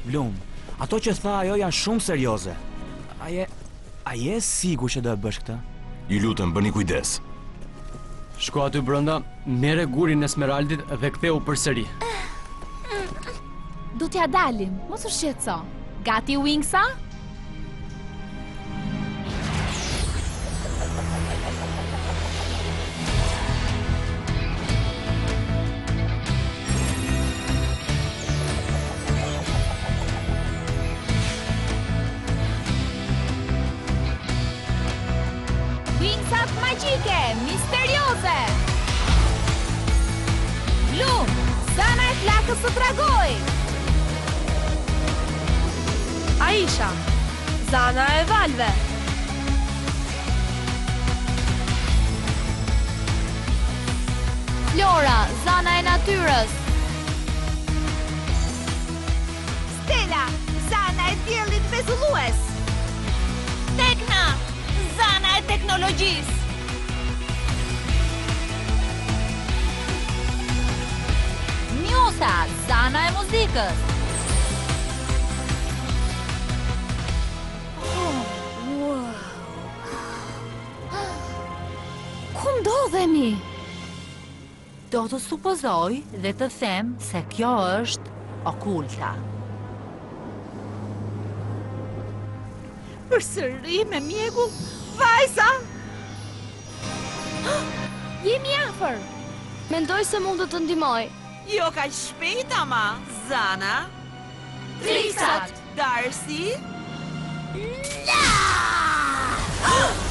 Blum, ato që tha ajo janë shumë serioze. A je sigur që do e bësh këtë? Ju lutem, bëni kujdes. Shko aty brenda, merre gurin e Smeraldit dhe ktheu përsëri. Du t'ja dalim, mos u shqetëso. Gati Wingsa? Wingsat magjike, misterioze! Blum, Zana e flakës së dragoj! Aisha, Zana e valve. Flora, Zana e natyrës. Stella, Zana e diellit pezullues. Tekna, Zana e teknologjisë. Njosa, Zana e muzikës. Ku ndodhemi? Do të supozoj dhe të them se kjo është okulta. Përsëri me mjegull, vajza! Jemi afër. Mendoj se mund të të ndihmoj. Jo kaq shpejt ama, Zana. Triksat! Darcy. La!